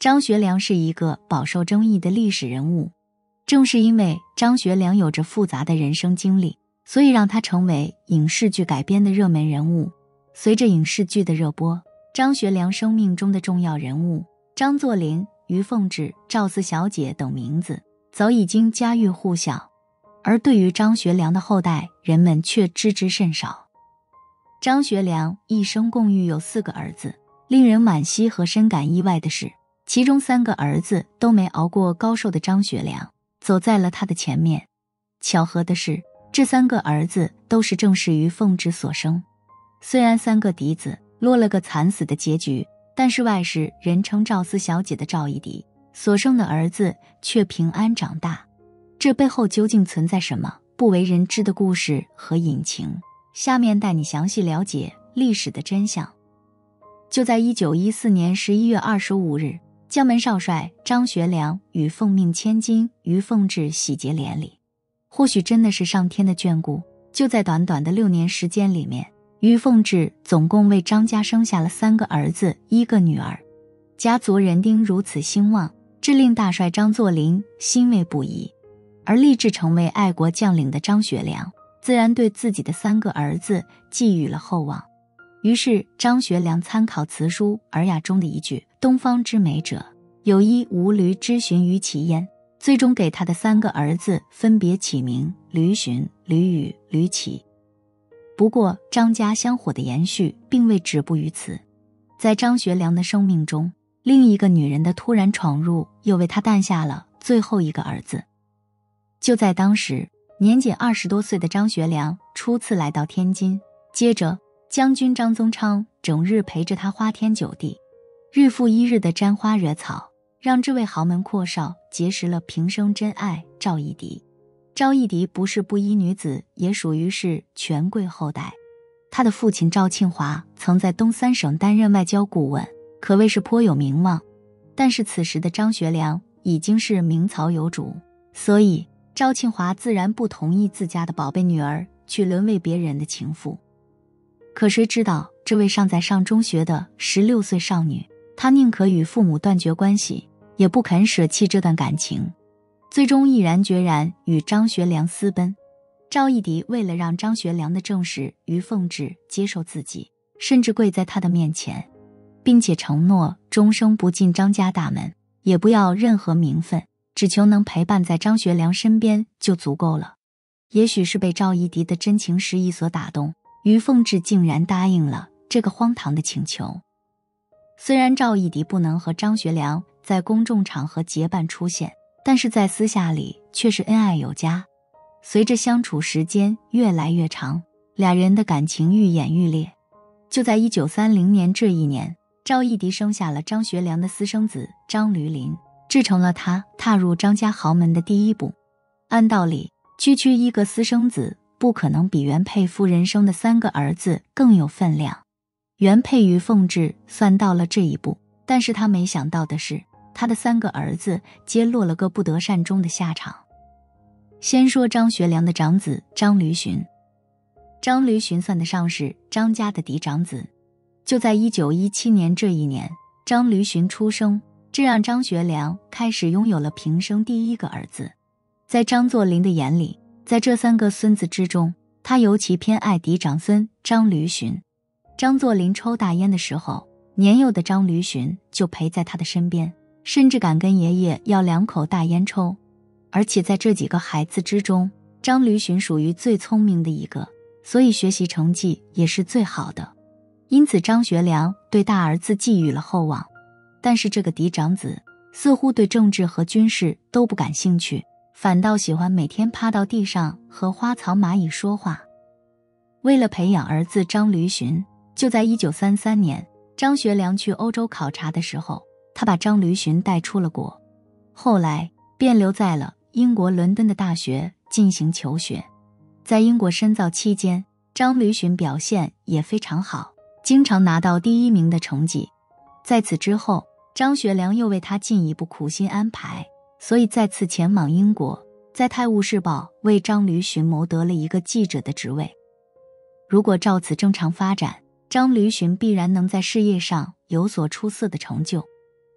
张学良是一个饱受争议的历史人物，正是因为张学良有着复杂的人生经历，所以让他成为影视剧改编的热门人物。随着影视剧的热播，张学良生命中的重要人物张作霖、于凤至、赵四小姐等名字早已经家喻户晓，而对于张学良的后代，人们却知之甚少。张学良一生共育有4个儿子，令人惋惜和深感意外的是，其中3个儿子都没熬过高寿的张学良走在了他的前面。巧合的是，这3个儿子都是正是于凤至所生。虽然3个嫡子落了个惨死的结局，但是外室人称赵四小姐的赵一荻所生的儿子却平安长大。这背后究竟存在什么不为人知的故事和隐情？下面带你详细了解历史的真相。就在1914年11月25日，将门少帅张学良与奉命千金于凤至喜结连理。或许真的是上天的眷顾，就在短短的6年时间里面，于凤至总共为张家生下了3个儿子1个女儿。家族人丁如此兴旺，这令大帅张作霖欣慰不已。而立志成为爱国将领的张学良自然对自己的3个儿子寄予了厚望。于是张学良参考词书《尔雅》中的一句东方之美者，有一无驴之寻于其焉，最终给他的3个儿子分别起名驴寻、驴羽、驴起。不过张家香火的延续并未止步于此，在张学良的生命中，另一个女人的突然闯入又为他诞下了最后一个儿子。就在当时，年仅20多岁的张学良初次来到天津，接着将军张宗昌整日陪着他花天酒地，日复一日的沾花惹草，让这位豪门阔少结识了平生真爱赵一荻。赵一荻不是布衣女子，也属于是权贵后代。他的父亲赵庆华曾在东三省担任外交顾问，可谓是颇有名望。但是此时的张学良已经是名曹有主，所以赵庆华自然不同意自家的宝贝女儿去沦为别人的情妇。可谁知道，这位尚在上中学的16岁少女，她宁可与父母断绝关系，也不肯舍弃这段感情，最终毅然决然与张学良私奔。赵一荻为了让张学良的正室于凤至接受自己，甚至跪在他的面前，并且承诺终生不进张家大门，也不要任何名分，只求能陪伴在张学良身边就足够了。也许是被赵一荻的真情实意所打动，于凤至竟然答应了这个荒唐的请求。虽然赵一荻不能和张学良在公众场合结伴出现，但是在私下里却是恩爱有加。随着相处时间越来越长，俩人的感情愈演愈烈。就在1930年这一年，赵一荻生下了张学良的私生子张驴林，制成了他踏入张家豪门的第一步。按道理，区区一个私生子不可能比原配夫人生的3个儿子更有分量。原配于凤至算到了这一步，但是他没想到的是，他的3个儿子皆落了个不得善终的下场。先说张学良的长子张驴寻。张驴寻算得上是张家的嫡长子。就在1917年这一年，张驴寻出生，这让张学良开始拥有了平生第1个儿子。在张作霖的眼里，在这3个孙子之中，他尤其偏爱嫡长孙张驴寻。张作霖抽大烟的时候，年幼的张驴寻就陪在他的身边，甚至敢跟爷爷要2口大烟抽。而且在这几个孩子之中，张驴寻属于最聪明的一个，所以学习成绩也是最好的。因此张学良对大儿子寄予了厚望。但是这个嫡长子似乎对政治和军事都不感兴趣，反倒喜欢每天趴到地上和花草蚂蚁说话。为了培养儿子张驴寻，就在1933年，张学良去欧洲考察的时候，他把张驴寻带出了国，后来便留在了英国伦敦的大学进行求学。在英国深造期间，张驴寻表现也非常好，经常拿到第1名的成绩。在此之后，张学良又为他进一步苦心安排，所以再次前往英国，在《泰晤士报》为张驴寻谋得了一个记者的职位。如果照此正常发展，张驴寻必然能在事业上有所出色的成就。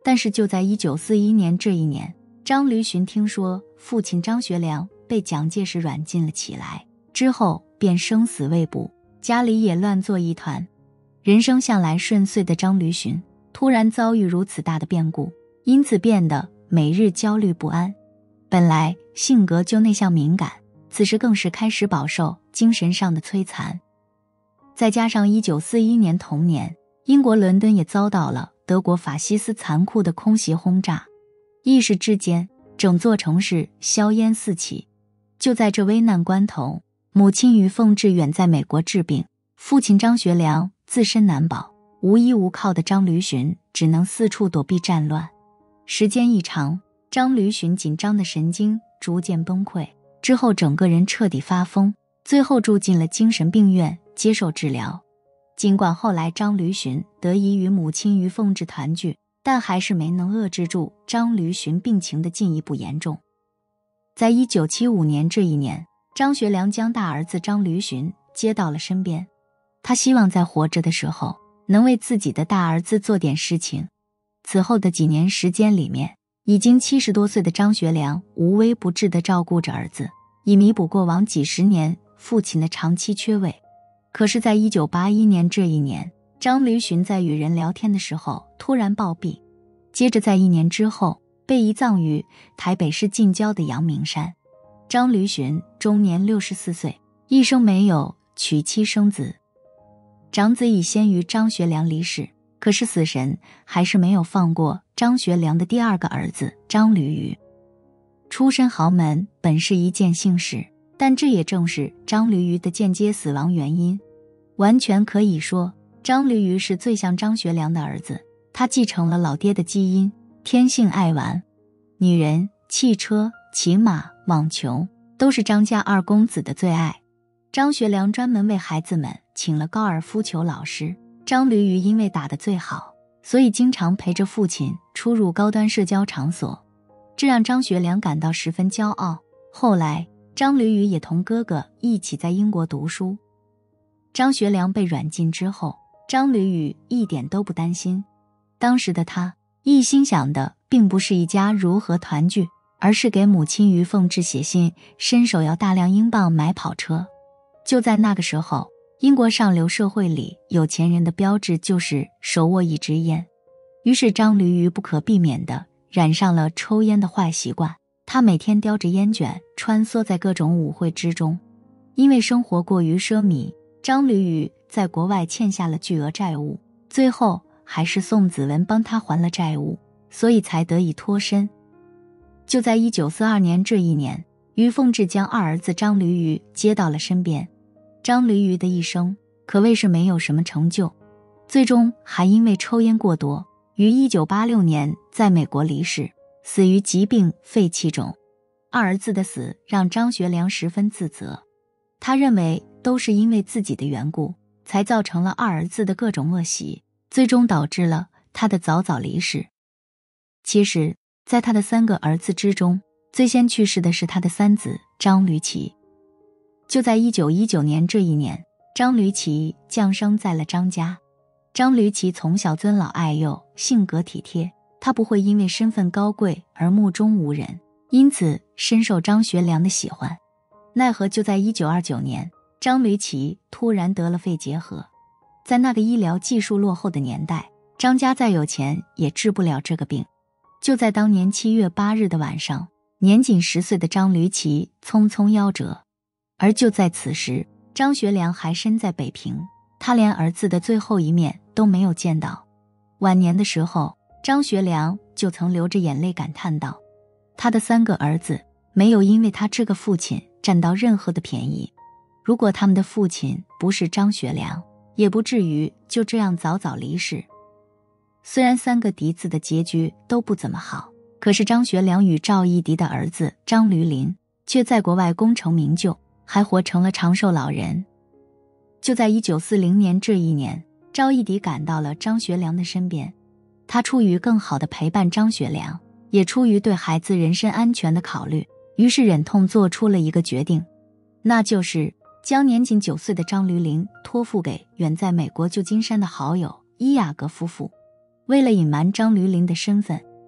但是就在1941年这一年，张驴寻听说父亲张学良被蒋介石软禁了起来，之后便生死未卜，家里也乱作一团。人生向来顺遂的张驴寻突然遭遇如此大的变故，因此变得每日焦虑不安。本来性格就内向敏感，此时更是开始饱受精神上的摧残。再加上1941年同年，英国伦敦也遭到了德国法西斯残酷的空袭轰炸，一时之间整座城市硝烟四起。就在这危难关头，母亲于凤至远在美国治病，父亲张学良自身难保，无依无靠的张驴寻只能四处躲避战乱。时间一长，张驴寻紧张的神经逐渐崩溃，之后整个人彻底发疯，最后住进了精神病院接受治疗。尽管后来张驴寻得以与母亲于凤至团聚，但还是没能遏制住张驴寻病情的进一步严重。在1975年这一年，张学良将大儿子张驴寻接到了身边，他希望在活着的时候能为自己的大儿子做点事情。此后的几年时间里面，已经70多岁的张学良无微不至地照顾着儿子，以弥补过往几十年父亲的长期缺位。可是在1981年这一年，张驴寻在与人聊天的时候突然暴毙，接着在1年之后被移葬于台北市近郊的阳明山。张驴寻终年64岁，一生没有娶妻生子。长子已先于张学良离世，可是死神还是没有放过张学良的第二个儿子张驴愚。出身豪门本是一件幸事，但这也正是张驴愚的间接死亡原因。完全可以说，张驴愚是最像张学良的儿子，他继承了老爹的基因，天性爱玩，女人、汽车、骑马、网球都是张家二公子的最爱。张学良专门为孩子们请了高尔夫球老师，张驴愚因为打得最好，所以经常陪着父亲出入高端社交场所，这让张学良感到十分骄傲。后来张驴愚也同哥哥一起在英国读书。张学良被软禁之后，张驴愚一点都不担心。当时的他一心想的并不是一家如何团聚，而是给母亲于凤至写信，伸手要大量英镑买跑车。就在那个时候，英国上流社会里有钱人的标志就是手握一支烟，于是张驴愚不可避免地染上了抽烟的坏习惯。他每天叼着烟卷穿梭在各种舞会之中。因为生活过于奢靡，张驴愚在国外欠下了巨额债务，最后还是宋子文帮他还了债务，所以才得以脱身。就在1942年这一年，于凤至将二儿子张驴愚接到了身边。张驴愚的一生可谓是没有什么成就，最终还因为抽烟过多，于1986年在美国离世，死于疾病肺气肿。二儿子的死让张学良十分自责，他认为都是因为自己的缘故，才造成了二儿子的各种恶习，最终导致了他的早早离世。其实在他的3个儿子之中，最先去世的是他的三子张驴奇。就在1919年这一年，张驴奇降生在了张家。张驴奇从小尊老爱幼，性格体贴，他不会因为身份高贵而目中无人，因此深受张学良的喜欢。奈何就在1929年，张驴奇突然得了肺结核。在那个医疗技术落后的年代，张家再有钱也治不了这个病。就在当年7月8日的晚上，年仅10岁的张驴奇匆匆夭折。而就在此时，张学良还身在北平，他连儿子的最后一面都没有见到。晚年的时候，张学良就曾流着眼泪感叹道，他的3个儿子没有因为他这个父亲占到任何的便宜，如果他们的父亲不是张学良，也不至于就这样早早离世。虽然3个嫡子的结局都不怎么好，可是张学良与赵一荻的儿子张驴林却在国外功成名就，还活成了长寿老人。就在1940年这一年，赵一荻赶到了张学良的身边，他出于更好的陪伴张学良，也出于对孩子人身安全的考虑，于是忍痛做出了一个决定，那就是将年仅9岁的张驴林托付给远在美国旧金山的好友伊雅各夫妇。为了隐瞒张驴林的身份，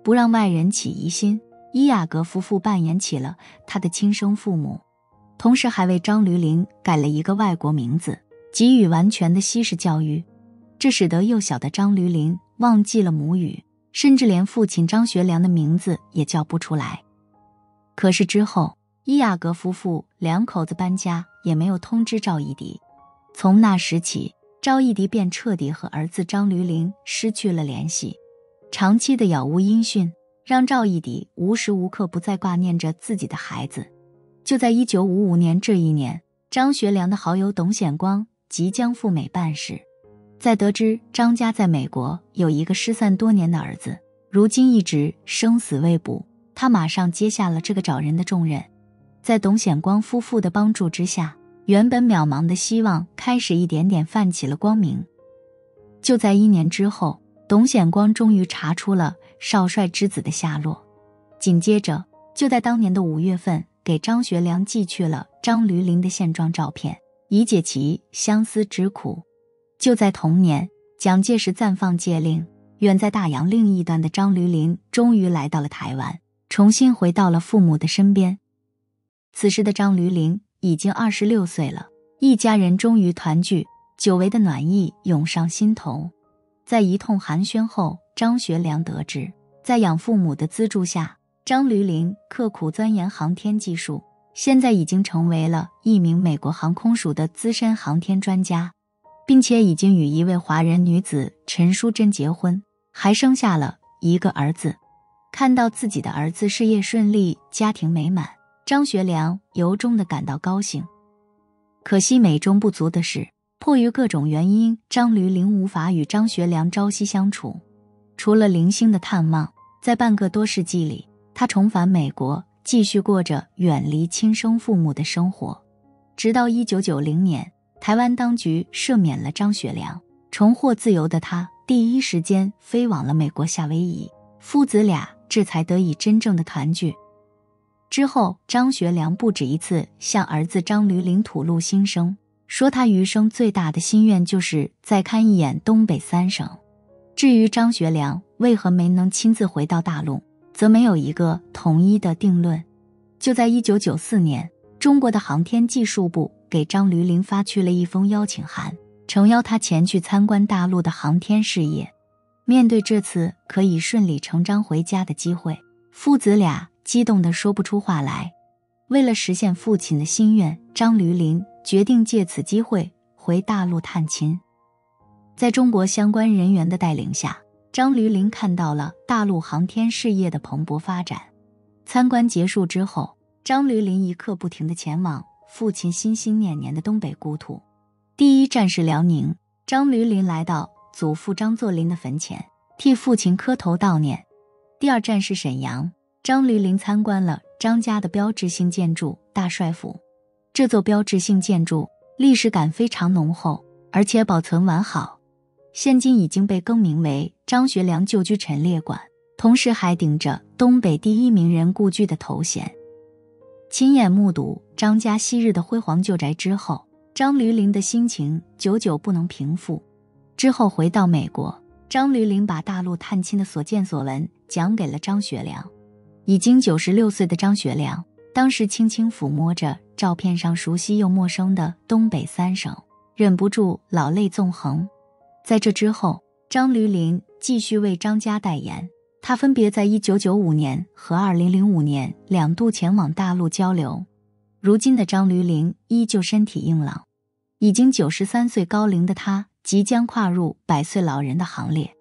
不让外人起疑心。伊雅格夫妇扮演起了他的亲生父母，同时还为张驴林改了一个外国名字，给予完全的西式教育。这使得幼小的张驴林忘记了母语，甚至连父亲张学良的名字也叫不出来。可是之后，伊雅格夫妇两口子搬家也没有通知赵一荻。从那时起，赵一荻便彻底和儿子张驴林失去了联系。长期的杳无音讯让赵一荻无时无刻不在挂念着自己的孩子。就在1955年这一年，张学良的好友董显光即将赴美办事。在得知张家在美国有一个失散多年的儿子，如今一直生死未卜，他马上接下了这个找人的重任。在董显光夫妇的帮助之下，原本渺茫的希望开始一点点泛起了光明。就在1年之后，董显光终于查出了少帅之子的下落。紧接着，就在当年的5月份，给张学良寄去了张驴林的现状照片，以解其相思之苦。就在同年，蒋介石暂放戒令，远在大洋另一端的张驴林终于来到了台湾，重新回到了父母的身边。此时的张驴林已经26岁了，一家人终于团聚，久违的暖意涌上心头。在一通寒暄后，张学良得知，在养父母的资助下，张驴林刻苦钻研航天技术，现在已经成为了一名美国航空署的资深航天专家，并且已经与一位华人女子陈淑贞结婚，还生下了一个儿子。看到自己的儿子事业顺利，家庭美满，张学良由衷地感到高兴。可惜美中不足的是，迫于各种原因，张驴林无法与张学良朝夕相处。除了零星的探望，在半个多世纪里，他重返美国，继续过着远离亲生父母的生活。直到1990年，台湾当局赦免了张学良，重获自由的他第一时间飞往了美国夏威夷，父子俩这才得以真正的团聚。之后，张学良不止一次向儿子张驴林吐露心声，说他余生最大的心愿就是再看一眼东北3省。至于张学良为何没能亲自回到大陆，则没有一个统一的定论。就在1994年，中国的航天技术部给张驴林发去了一封邀请函，诚邀他前去参观大陆的航天事业。面对这次可以顺理成章回家的机会，父子俩激动得说不出话来。为了实现父亲的心愿，张驴林决定借此机会回大陆探亲。在中国相关人员的带领下，张驴林看到了大陆航天事业的蓬勃发展。参观结束之后，张驴林一刻不停地前往父亲心心念念的东北故土。第一站是辽宁，张驴林来到祖父张作霖的坟前，替父亲磕头悼念。第二站是沈阳，张驴林参观了张家的标志性建筑大帅府。这座标志性建筑历史感非常浓厚，而且保存完好，现今已经被更名为张学良旧居陈列馆，同时还顶着东北第一名人故居的头衔。亲眼目睹张家昔日的辉煌旧宅之后，张驴林的心情久久不能平复。之后回到美国，张驴林把大陆探亲的所见所闻讲给了张学良。已经96岁的张学良当时轻轻抚摸着照片上熟悉又陌生的东北3省，忍不住老泪纵横。在这之后，张驴林继续为张家代言，他分别在1995年和2005年2度前往大陆交流。如今的张驴林依旧身体硬朗，已经93岁高龄的他即将跨入100岁老人的行列。